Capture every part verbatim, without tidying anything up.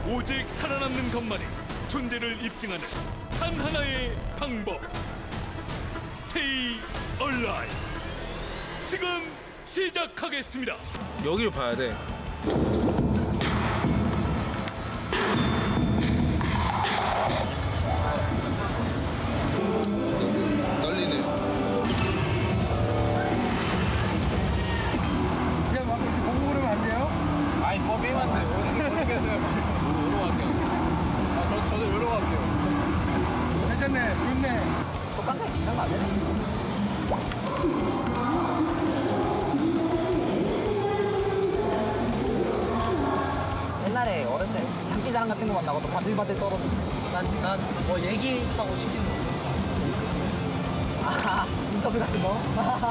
오직 살아남는 것만이 존재를 입증하는 단 하나의 방법. Stay Alive. 지금 시작하겠습니다. 여기를 봐야 돼. 떨리네요. 그냥 막 이렇게 보고 그러면 안 돼요? 아니 범위만 돼. 어떻게 해서요? 요로 갈게요. 아, 저, 저도 요로 갈게요. 괜찮네, 좋네. 또 깡패 비싼 거 아니야? 옛날에 어렸을 때 장기자랑 같은 거만 나가도 바들바들 떨어지고. 난, 난 뭐 얘기하고 시키는 거. 아, 인터뷰 같은 거?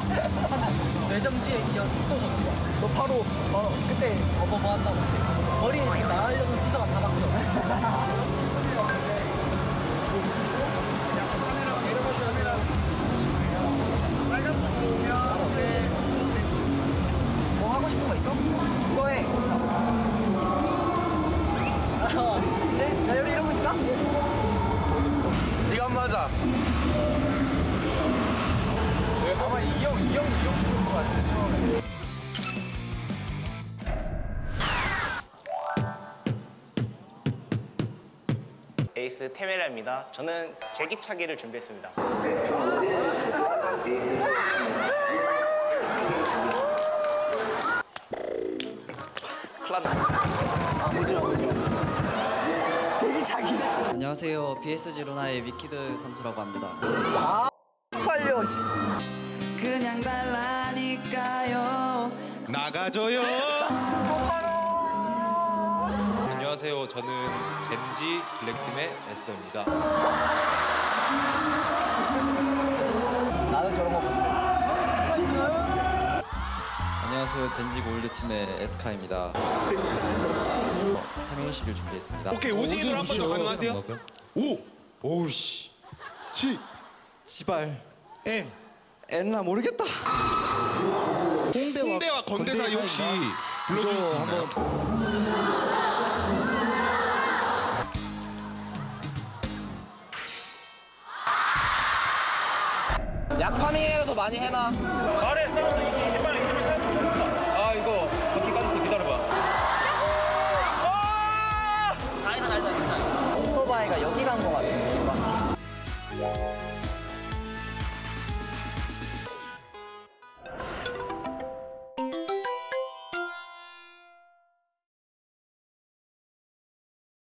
매점지에 이어 또 적고. 너 바로, 어, 그때 어버버 한다고. 머리 나가려는 순서가 다 바뀌어. 뭐 하고 싶은 거 있어? 그거 해. 아, 그래? 나 여기 이러고 있을까? 네가 한번 하자. 아마 이 형, 이 형, 이 형 죽은 거 같은데 처음에. 에이스 테메라입니다. 저는 제기차기를 준비했습니다. 클라나. 아, 보지마, 보지마. 제기차기. 안녕하세요. 비에스지 루나의 미키드 선수라고 합니다. 아, 빨려, 씨. 그냥 달라니까요. 나가줘요. 안녕하세요. 저는 젠지 블랙팀의 에스더입니다. 나도 저런 거 못해. 안녕하세요. 젠지 골드팀의 에스카입니다. 어, 삼행시를 준비했습니다. 오케이, 오징이들 한번 더 가능하세요? 오! 오우씨. 지, 지발. 엔. 엔나 모르겠다. 홍대와, 홍대와 건대 사이 혹시 불러주실 수 있나요? 약파밍이라도 많이 해놔. 아래 사운드 이시이시